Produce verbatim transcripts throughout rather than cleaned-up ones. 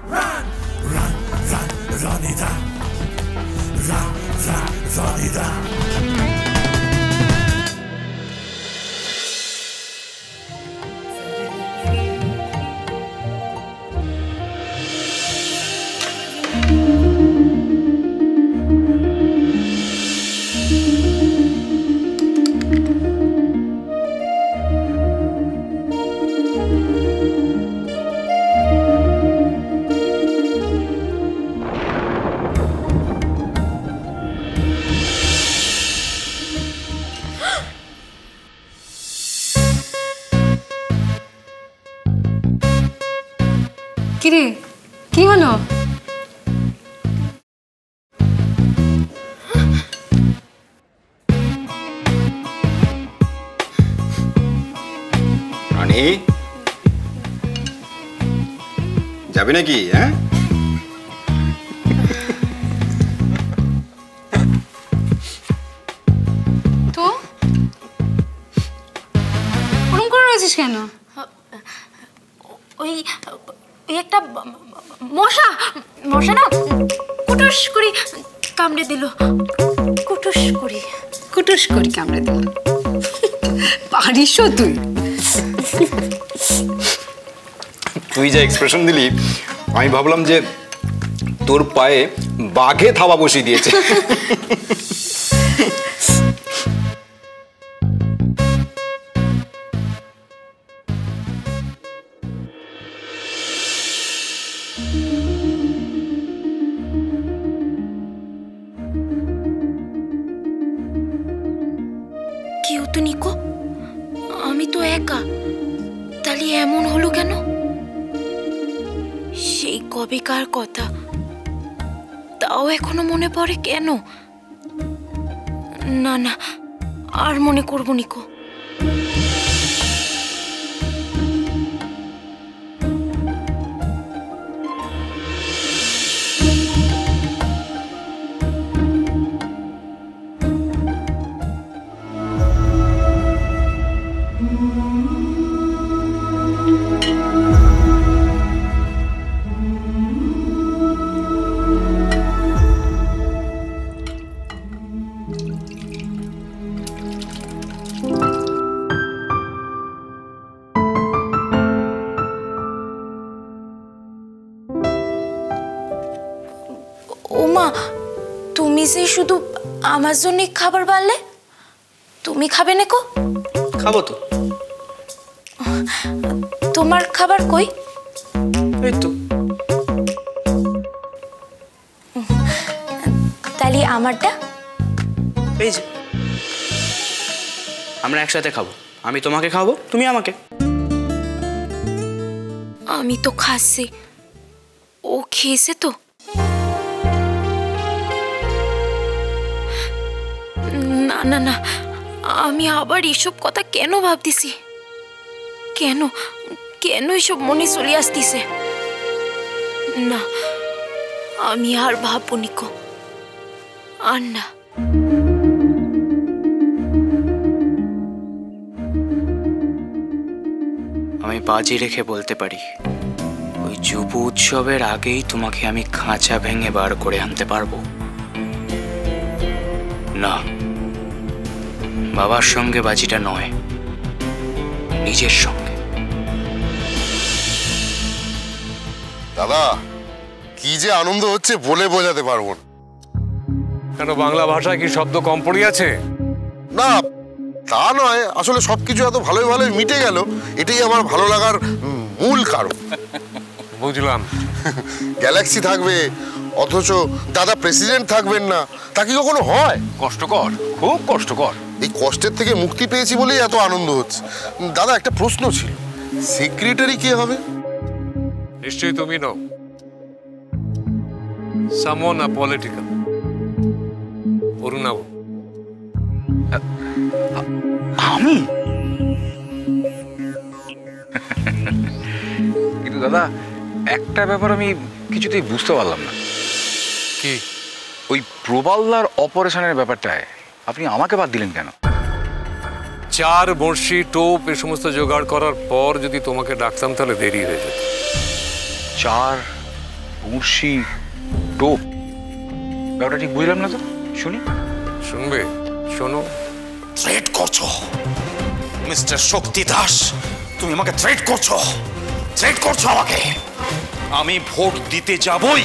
Run, run, run, Ronita. Run, run, Ronita. কিরে কি হলো? রানী যাবি নাকি? হ্যাঁ তো ওরকম করে রয়েছিস কেন? ওই একটা মশা মশা না কুটুস করি কামড়ে দিল। কুটুস করি কুটুস করি কামড়ে দিল। পারিসও তুই? তুই যে এক্সপ্রেশন দিলি আমি ভাবলাম যে তোর পায়ে বাঘে থাবা বসিয়ে দিয়েছে। কেউ তো নিকো, আমি তো একা, তাহলে এমন হলো কেন? সেই কবেকার কথা, তাও এখনো মনে পড়ে কেন? না না, আর মনে করবো নিকো। ওমা, তুমি যে শুধু আমার জন্য খাবার বাড়লে, তুমি খাবে নাকো? খাবো তো। তোমার খাবার কই? এই তো। তাহলে আমারটা? এই যে, আমরা একসাথে খাবো। আমি তোমাকে খাবো, তুমি আমাকে। আমি তো খাচ্ছি, ও খেয়েছে তো? না না না, আমি আবার এসব কথা কেন ভাবতেছি? কেন কেন এসব মনে চলে আসতেছে? না, আমি আর ভাববো নিকো, আর না। আমি বাজি রেখে বলতে পারি, ওই যুব উৎসবের আগেই তোমাকে আমি খাঁচা ভেঙে বার করে আনতে পারবো। না, বাবার সঙ্গে বাজিটা নয়, নিজের সঙ্গে। দাদা, কি যে আনন্দ হচ্ছে বলে বোঝাতে পারবো না। কেন, বাংলা ভাষায় কি শব্দ কম পড়িয়াছে? না, তা নয়, আসলে সবকিছু এত ভালোই ভালোই মিটে গেল, এটাই আমার ভালো লাগার মূল কারণ। বুঝলাম। গ্যালাক্সি থাকবে অথচ দাদা প্রেসিডেন্ট থাকবেন না, তা কি কখনো হয়? কষ্টকর, খুব কষ্টকর। এই কষ্টের থেকে মুক্তি পেয়েছি বলেই এত আনন্দ হচ্ছে। দাদা, একটা প্রশ্ন ছিল, সেক্রেটারি কে হবে? নিশ্চয়ই তুমি নও, সামন আ পলিটিক্যাল। অরুণাব। আমি? কিন্তু দাদা, একটা ব্যাপার আমি কিছুতেই বুঝতে পারলাম না। কি? ওই প্রবালদার অপারেশনের ব্যাপারটায় আপনি আমাকে বাদ দিলেন কেন? চার বড়শি, টোপ এ সমস্ত জোগাড় করার পর যদি তোমাকে ডাকতাম তাহলে দেরি হয়ে যেত। চার বড়শি টোপ, ব্যাপারটা ঠিক বুঝলাম না তো, শুনি। শুনবে? শোনো। থ্রেট করছো মিস্টার শক্তি দাস, তুমি আমাকে থ্রেট করছো, থ্রেট করছো আমাকে। আমি ভোট দিতে যাবই।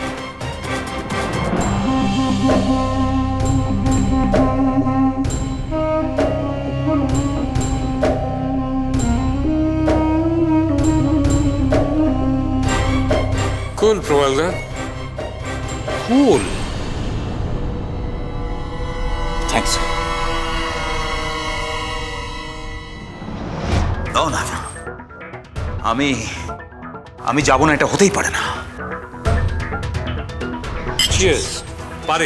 কুল প্রবালদা, কুল। থ্যাংকস। না না, আমি আমি যাব না, এটা হতেই পারে না। চিয়ার্স। পারে।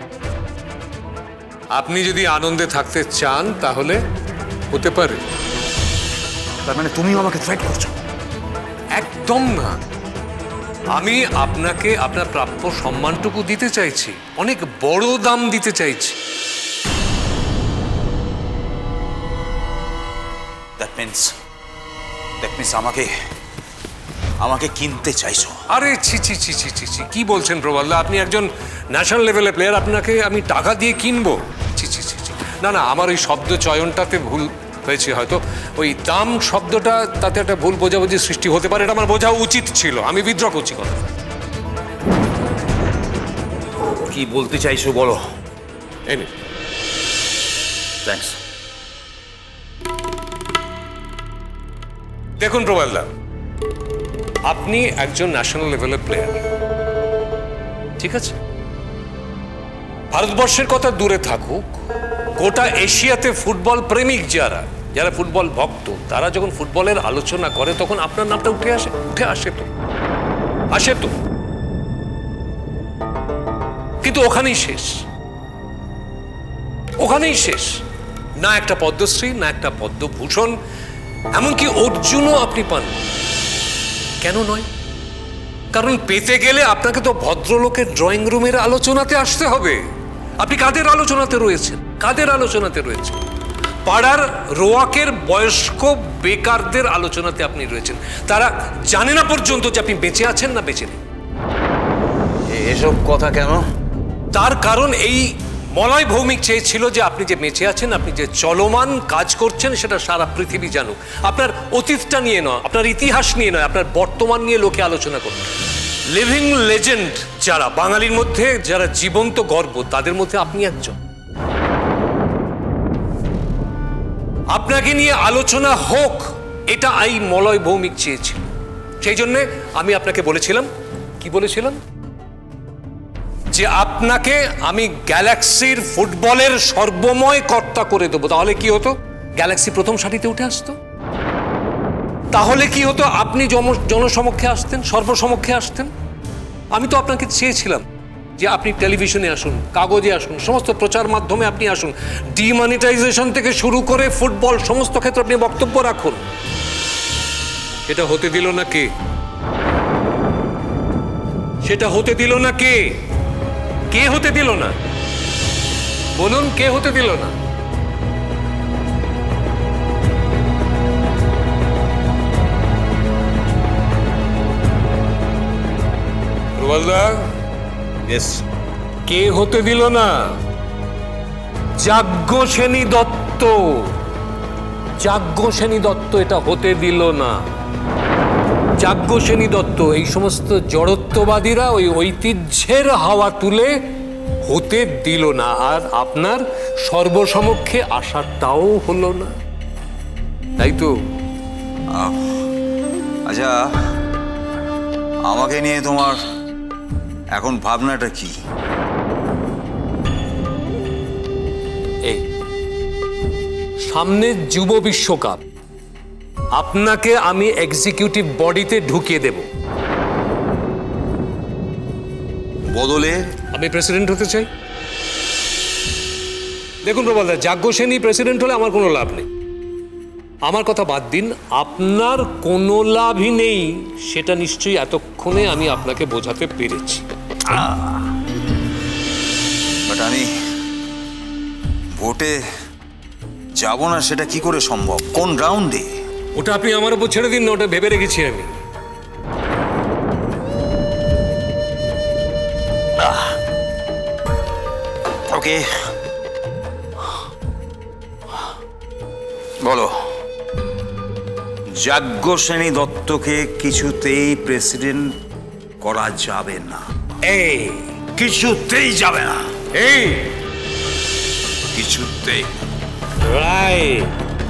আপনি যদি আনন্দে থাকতে চান তাহলে হতে পারে। তার মানে তুমিও আমাকে থ্রেট করছো? একদম না, আমি আপনাকে আপনার প্রাপ্য সম্মানটুকু দিতে চাইছি, অনেক বড় দাম দিতে চাইছি। দ্যাট মিন্স দ্যাট মিন্স আমাকে আমাকে কিনতে চাইছো? আরে ছি ছি ছি ছি ছি ছি, কি বলছেন প্রবালদা? আপনি একজন ন্যাশনাল লেভেলের প্লেয়ার, আপনাকে আমি টাকা দিয়ে কিনবো? ছি ছি ছি ছি, না না, আমার ওই শব্দ চয়নটাতে ভুল হয়েছে হয়তো। ওই দাম শব্দটা, তাতে একটা ভুল বোঝাবুঝি সৃষ্টি হতে পারে, এটা আমার বোঝা উচিত ছিল। আমি বিদ্রোহ করছি কথা। কি বলতে চাইছো বলো। এনে থ্যাঙ্কস। দেখুন প্রবালদা, আপনি একজন ন্যাশনাল লেভেলের প্লেয়ার, ঠিক আছে? ভারতবর্ষের কথা দূরে থাকুক, গোটা এশিয়াতে ফুটবল প্রেমিক যারা যারা ফুটবল ভক্ত, তারা যখন ফুটবলের আলোচনা করে তখন আপনার নামটা উঠে আসে, উঠে আসে তো আসে তো কিন্তু ওখানেই শেষ, ওখানেই শেষ। না একটা পদ্মশ্রী, না একটা পদ্মভূষণ, এমনকি অর্জুনও আপনি পান। কেন নয়? কারণ পেতে গেলে আপনাকে তো ভদ্রলোকের ড্রয়িং রুমের আলোচনাতে আসতে হবে। আপনি কাদের আলোচনাতে রয়েছেন? কাদের আলোচনাতে রয়েছেন? পাড়ার রোয়াকের বয়স্ক বেকারদের আলোচনাতে আপনি রয়েছেন। তারা জানে না পর্যন্ত যে আপনি বেঁচে আছেন না বেঁচে নেই। এসব কথা কেন? তার কারণ এই মলয় ভৌমিক চেয়েছিল যে আপনি যে বেঁচে আছেন, আপনি যে চলমান কাজ করছেন, সেটা সারা পৃথিবী জানুক। আপনার অতীতটা নিয়ে নয়, আপনার ইতিহাস নিয়ে নয়, আপনার বর্তমান নিয়ে লোকে আলোচনা করুন। লিভিং লেজেন্ড যারা বাঙালির মধ্যে, যারা জীবন্ত গর্ব, তাদের মধ্যে আপনি একজন। আপনাকে নিয়ে আলোচনা হোক, এটা এই মলয় ভৌমিক চেয়েছিল। সেই জন্য আমি আপনাকে বলেছিলাম, কি বলেছিলাম, যে আপনাকে আমি গ্যালাক্সির ফুটবলের সর্বময় কর্তা করে দেবো। তাহলে কি হতো? গ্যালাক্সি প্রথম সারিতে উঠে আসতো। তাহলে কি হতো? আপনি জনসমক্ষে আসতেন, সর্বসমক্ষে আসতেন। আমি তো আপনাকে চেয়েছিলাম যে আপনি টেলিভিশনে আসুন, কাগজে আসুন, সমস্ত প্রচার মাধ্যমে আপনি আসুন, ডিমনিটাইজেশন থেকে শুরু করে ফুটবল সমস্ত ক্ষেত্রে আপনি বক্তব্য রাখুন। সেটা হতে দিল না কে? সেটা হতে দিল না কে? কে হতে দিল না? বলুন, কে হতে দিল না? প্রবালদা, ইয়েস। কে হতে দিল না? যাজ্ঞসেনী দত্ত। যাজ্ঞসেনী দত্ত এটা হতে দিল না। যাজ্ঞসেনী দত্ত এই সমস্ত জড়ত্ববাদীরা ওই ঐতিহ্যের হাওয়া তুলে হতে দিল না। আর আপনার সর্বসমক্ষে আসাটাও হলো না, তাই তো? আচ্ছা, আমাকে নিয়ে তোমার এখন ভাবনাটা কি? এই সামনে যুব বিশ্বকাপ, আপনাকে আমি এক্সিকিউটিভ বডিতে ঢুকিয়ে দেব। বদলে আমি প্রেসিডেন্ট হতে চাই। দেখুন প্রবালদা, যাজ্ঞসেনী প্রেসিডেন্ট হলে আমার কোনো লাভ নেই। আমার কথা বাদ দিন, আপনার কোনো লাভই নেই, সেটা নিশ্চয়ই এতক্ষণে আমি আপনাকে বোঝাতে পেরেছি। বাট আমি ভোটে যাব না, সেটা কি করে সম্ভব? কোন রাউন্ডে? ওটা আপনি আমার উপর ছেড়ে দিন না, ওটা ভেবে রেখেছি আমি। বলো, যাজ্ঞসেনী দত্তকে কিছুতেই প্রেসিডেন্ট করা যাবে না। এই কিছুতেই যাবে না, এই কিছুতেই। রাইট।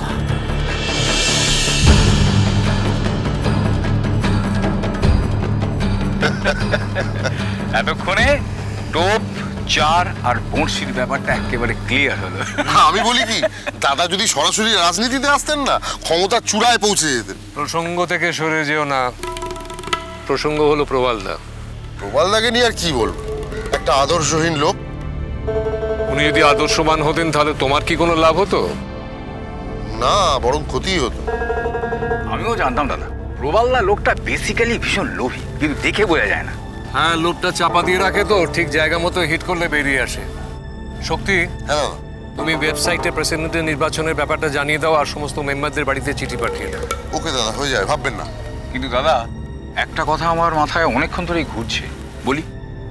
এতক্ষণে টোপ চার আর বড়শির ব্যাপারটা একেবারে ক্লিয়ার হলো। আমি বলি কি, দাদা যদি সরাসরি রাজনীতিতে আসতেন না, ক্ষমতার চূড়ায় পৌঁছে যেতেন। প্রসঙ্গ থেকে সরে যেও না। প্রসঙ্গ হলো প্রবালদা। প্রবালদাকে নিয়ে আর কি বলবো, একটা আদর্শহীন লোক। উনি যদি আদর্শবান হতেন তাহলে তোমার কি কোনো লাভ হতো? না, বরং ক্ষতি হতো। আমিও জানতাম দাদা, প্রবালদা লোকটা বেসিক্যালি ভীষণ লোভী, কিন্তু দেখে বোঝা যায় না। হ্যাঁ, লোভটা চাপা দিয়ে রাখে তো, ঠিক জায়গা মতো হিট করলে বেরিয়ে আসে। শক্তি, হ্যাঁ তুমি ওয়েবসাইটে প্রেসিডেন্টের নির্বাচনের ব্যাপারটা জানিয়ে দাও আর সমস্ত মেম্বারদের বাড়িতে চিঠি পাঠিয়ে দাও। ওকে দাদা, হয়ে যায়, ভাববেন না। কিন্তু দাদা, একটা কথা আমার মাথায় অনেকক্ষণ ধরেই ঘুরছে, বলি?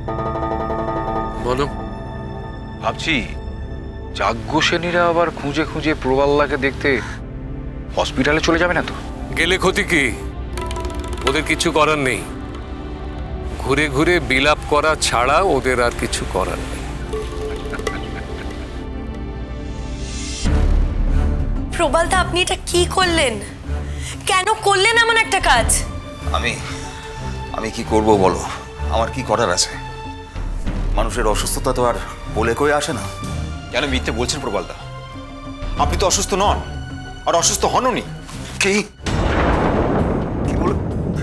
বলো। ভাবছি যাজ্ঞসেনীরা আবার খুঁজে খুঁজে প্রবালদাকে দেখতে হসপিটালে চলে যাবে না তো? গেলে ক্ষতি কি? ওদের কিছু করার নেই। ঘুরে ঘুরে বিলাপ করা ছাড়া ওদের আর কিছু করার নেই। প্রবালদা, আপনি এটা কি করলেন? কেন করলেন এমন একটা কাজ? আমি আমি কি করব বলো? আমার কি করার আছে? মানুষের অসুস্থতা তো আর বলে কয়ে আসে না। কেন মিথ্যে বলছেন প্রবালদা? আপনি তো অসুস্থ নন, আর অসুস্থ হননি। কি কি বল?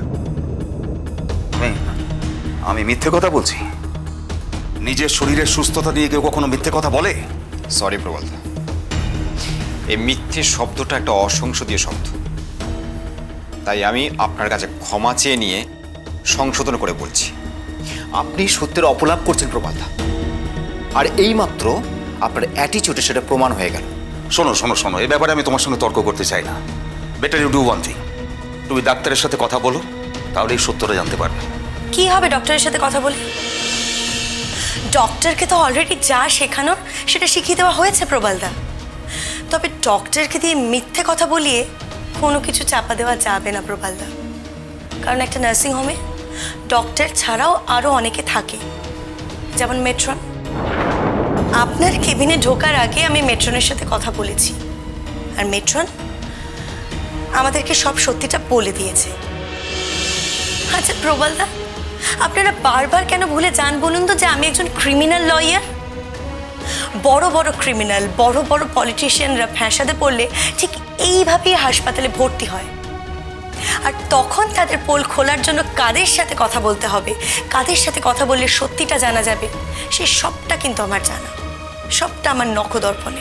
আমি আমি মিথ্যে কথা বলছি? নিজের শরীরের সুস্থতা নিয়ে কেউ কখনো মিথ্যে কথা বলে? সরি প্রবালদা, এই মিথ্যে শব্দটা একটা অসংসদীয় শব্দ। তাই আমি আপনার কাছে ক্ষমা চেয়ে নিয়ে সংশোধন করে বলছি, আপনি সত্যের অপলাপ করছেন প্রবালদা। আর এইমাত্র আপনার অ্যাটিচিউডে সেটা প্রমাণ হয়ে গেল। শোনো শোনো শোনো এই ব্যাপারে আমি তোমার সঙ্গে তর্ক করতে চাই না। Better you do one thing, তুমি ডাক্তারের সাথে কথা বলো, তাহলে এই সত্যটা জানতে পারবে। কি হবে ডক্টরের সাথে কথা বলে? ডক্টরকে তো অলরেডি যা শেখানোর সেটা শিখিয়ে দেওয়া হয়েছে প্রবালদা। তবে ডক্টরকে দিয়ে মিথ্যে কথা বলিয়ে কোনো কিছু চাপা দেওয়া যাবে না প্রবালদা। কারণ একটা নার্সিং হোমে ডক্টর ছাড়াও আরও অনেকে থাকে, যেমন মেট্রন। আপনার কেবিনে ঢোকার আগে আমি মেট্রনের সাথে কথা বলেছি, আর মেট্রন আমাদেরকে সব সত্যিটা বলে দিয়েছে। আচ্ছা প্রবালদা, আপনারা বারবার কেন ভুলে যান বলুন তো যে আমি একজন ক্রিমিনাল লয়ার? বড় বড় ক্রিমিনাল, বড় বড় পলিটিশিয়ানরা ফ্যাসাদে পড়লে ঠিক এইভাবেই হাসপাতালে ভর্তি হয়। আর তখন তাদের পোল খোলার জন্য কাদের সাথে কথা বলতে হবে, কাদের সাথে কথা বললে সত্যিটা জানা যাবে, সে সবটা কিন্তু আমার জানা, সবটা আমার নখদর্পণে।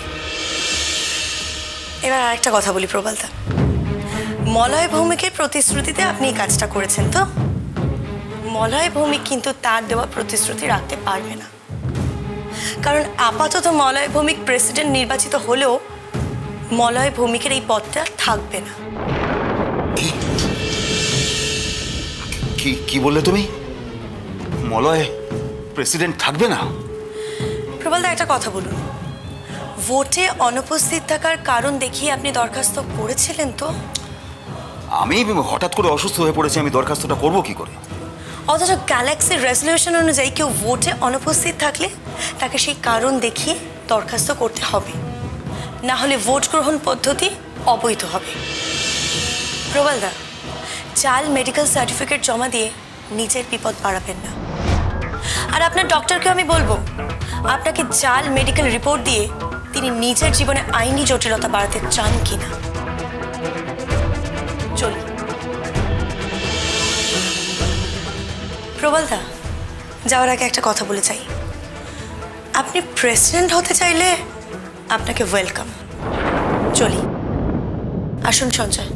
এবার আরেকটা কথা বলি প্রবালদা, মলয় ভৌমিকের প্রতিশ্রুতিতে আপনি এই কাজটা করেছেন তো? মলয় ভৌমিক কিন্তু তার দেওয়া প্রতিশ্রুতি রাখতে পারবে না, কারণ আপাতত মলয় ভৌমিক প্রেসিডেন্ট নির্বাচিত হলেও মলয় ভৌমিকের এই পদটা থাকবে না। কি কি বললে তুমি? মলয় প্রেসিডেন্ট থাকবে না? প্রবালদা, একটা কথা বলুন, ভোটে অনুপস্থিত থাকার কারণ দেখিয়ে আপনি দরখাস্ত করেছিলেন তো? আমি হঠাৎ করে অসুস্থ হয়ে পড়েছি, আমি দরখাস্তটা করব কি করে? অথচ গ্যালাক্সির রেজলিউশন অনুযায়ী কেউ ভোটে অনুপস্থিত থাকলে তাকে সেই কারণ দেখিয়ে দরখাস্ত করতে হবে, না হলে ভোট গ্রহণ পদ্ধতি অবৈধ হবে। প্রবালদা, জাল মেডিকেল সার্টিফিকেট জমা দিয়ে নিজের বিপদ বাড়াবেন না। আর আপনার ডক্টরকে আমি বলবো, আপনাকে জাল মেডিকেল রিপোর্ট দিয়ে তিনি নিজের জীবনে আইনি জটিলতা বাড়াতে চান কিনা। চলুন। প্রবালদা, যাওয়ার আগে একটা কথা বলে চাই, আপনি প্রেসিডেন্ট হতে চাইলে আপনাকে ওয়েলকাম। চলি, আসুন Sanjay.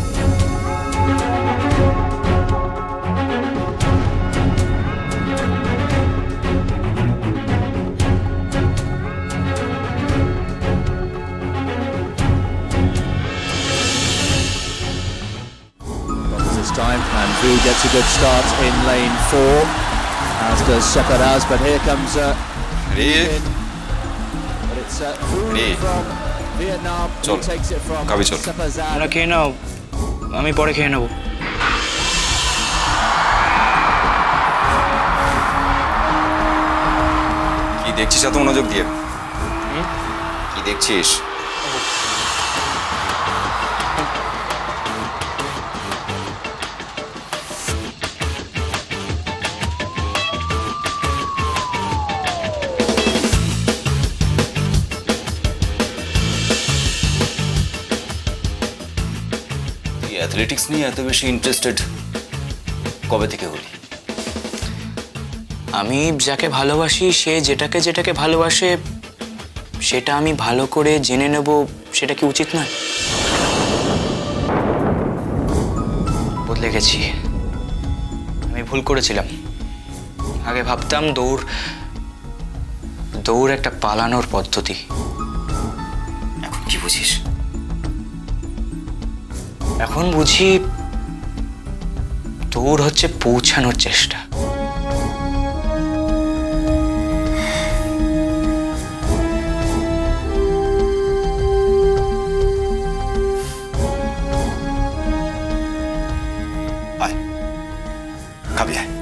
Time and Vu gets a good start in lane four, as does Separaz, but here comes uh, It's uh, Vu Hey. from Vietnam who Chol. takes it from Kabi chol. Sapazan. তোমরা খেয়ে নাও, আমি পরে খেয়ে নেবো। কি দেখছিস এত মনোযোগ দিয়ে? কি দেখছিস? অ্যাথলেটিক্স নিয়ে এত বেশি ইন্টারেস্টেড কবে থেকে হলি? আমি যাকে ভালোবাসি সে যেটাকে যেটাকে ভালোবাসে সেটা আমি ভালো করে জেনে নেব, সেটা কি উচিত নয়? বদলে গেছি, আমি ভুল করেছিলাম। আগে ভাবতাম দৌড় দৌড় একটা পালানোর পদ্ধতি। এখন কি বুঝিস? এখন বুঝি দৌড় হচ্ছে পৌঁছানোর চেষ্টা। আয়, খাবি আয়।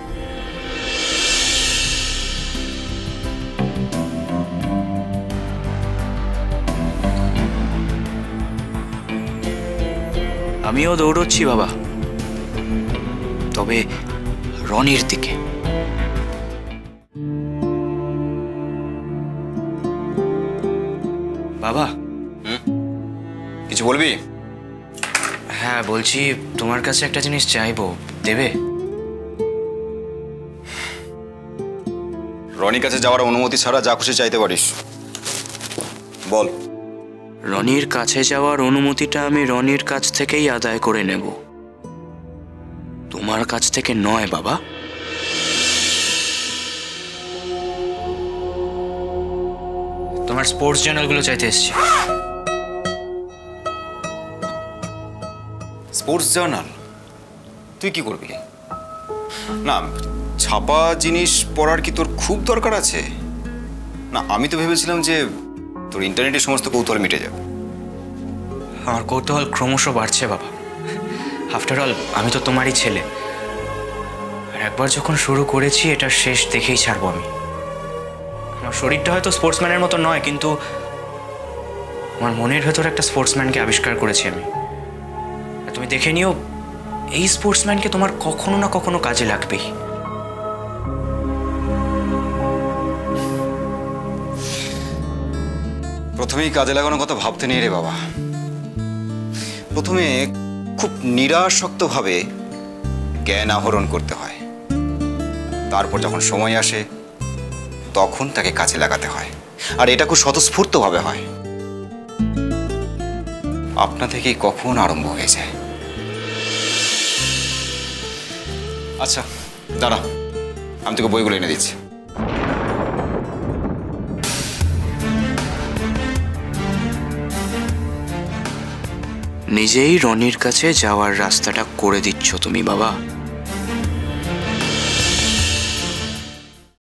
আমিও দৌড়চ্ছি বাবা, তবে রনির দিকে। বাবা, কিছু বলবি? হ্যাঁ বলছি, তোমার কাছে একটা জিনিস চাইবো, দেবে? রনির কাছে যাওয়ার অনুমতি ছাড়া যা খুশি চাইতে পারিস, বল। রনির কাছে যাওয়ার অনুমতিটা আমি রনির কাছ থেকেই আদায় করে নেব, তোমার কাছ থেকে নয় বাবা। তোমার স্পোর্টস জার্নালগুলো চাইতে এসেছি। Sports journal? তুই কি করবি? না, ছাপা জিনিস পড়ার কি তোর খুব দরকার আছে? না, আমি তো ভেবেছিলাম যে তোর ইন্টারনেটে সমস্ত কৌতূহল মিটে যাবে। আমার কৌতূহল ক্রমশ বাড়ছে বাবা। আফটার অল আমি তো তোমারই ছেলে, আর একবার যখন শুরু করেছি এটা শেষ দেখেই ছাড়বো আমি। আমার শরীরটা হয়তো স্পোর্টসম্যানের মতো নয়, কিন্তু আমার মনের ভেতর একটা স্পোর্টসম্যানকে আবিষ্কার করেছি আমি। আর তুমি দেখে নিও, এই স্পোর্টসম্যানকে তোমার কখনো না কখনো কাজে লাগবেই। প্রথমেই কাজে লাগানোর কথা ভাবতে নেই রে বাবা। প্রথমে খুব নিরাসক্তভাবে জ্ঞান আহরণ করতে হয়, তারপর যখন সময় আসে তখন তাকে কাজে লাগাতে হয়, আর এটা খুব স্বতঃস্ফূর্তভাবে হয়। আপনা থেকেই কখন আরম্ভ হয়ে যায়। আচ্ছা দাঁড়া, আমি তোকে বইগুলো এনে দিচ্ছি। নিজেই রনির কাছে যাওয়ার রাস্তাটা করে দিচ্ছ তুমি বাবা।